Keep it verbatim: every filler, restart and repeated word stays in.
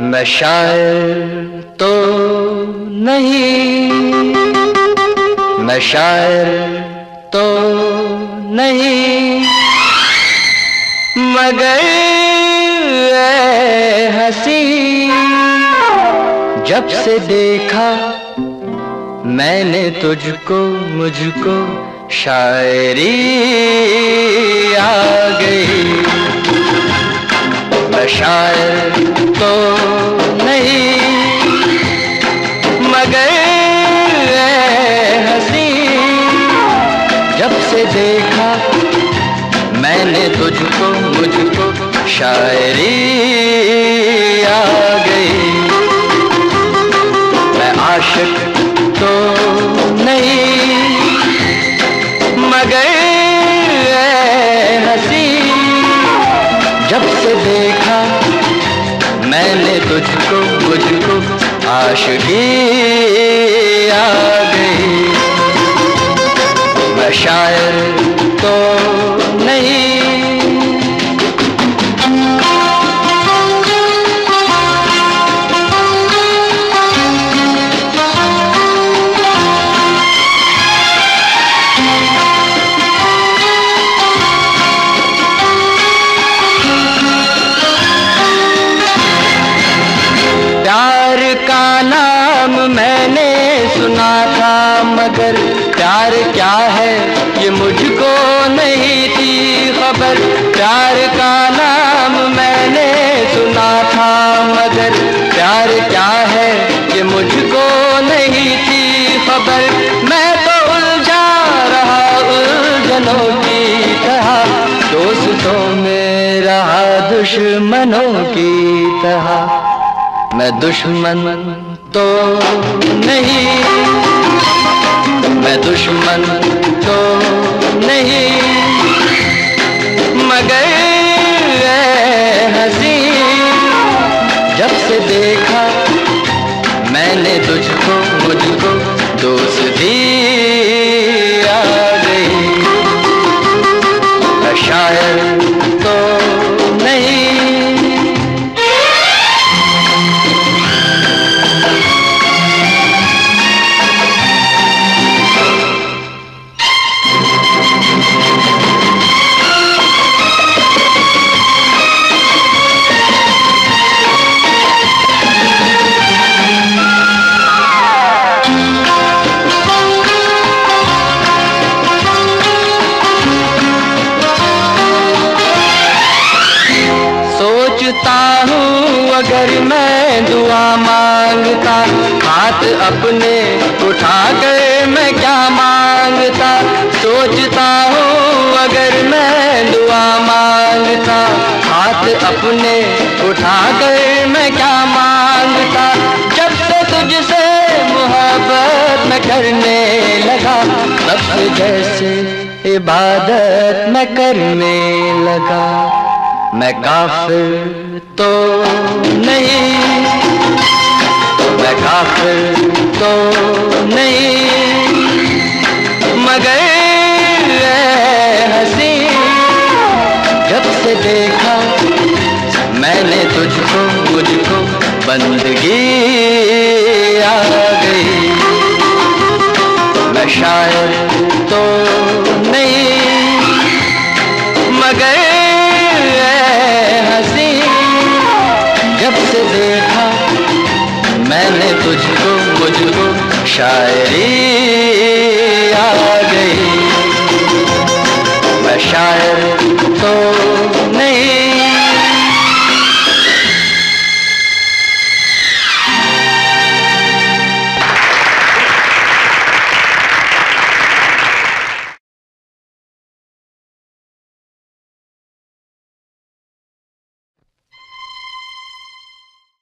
मैं शायर तो नहीं, मैं शायर तो नहीं, मगर ऐ हंसी जब से देखा मैंने तुझको, मुझको शायरी आ गई। मैं शायर तो नहीं, मगर ऐ हंसी जब से देखा मैंने तुझको, मुझको शायरी आ गई। मैं आशिक तो नहीं, मगर ऐ हंसी जब से देखा मैंने तुझको, मुझको आशिकी आ गई। मैं शायर तो नहीं। प्यार का नाम मैंने सुना था, मगर प्यार क्या है ये मुझको नहीं थी खबर। प्यार का नाम मैंने सुना था, मगर प्यार क्या है ये मुझको नहीं थी खबर। मैं तो उलझा रहा उलझनों की तरह, दोस्तों में रहा दुश्मनों की तरह। मैं दुश्मन तो नहीं, मैं दुश्मन तो नहीं, मगर ऐ हंसी जब से देखा मैंने तुझको, मुझको दोस्ती आ गई। मैं शायर तो नहीं। सोचता हूँ अगर मैं दुआ मांगता, हाथ अपने उठा कर मैं क्या मांगता। सोचता हूँ अगर मैं दुआ मांगता, हाथ अपने उठा कर मैं क्या मांगता। जब से तुझसे मोहब्बत मैं करने लगा, तब से जैसे इबादत मैं करने लगा। मैं काफिर तो नहीं, मैं काफिर तो नहीं, मगर ऐ हंसी जब से देखा मैंने तुझको, मुझको बंदगी आ गई। मैं शायर तो नहीं, मगर जब से देखा मैंने तुझको, मुझको शायरी आ गई। मैं शायर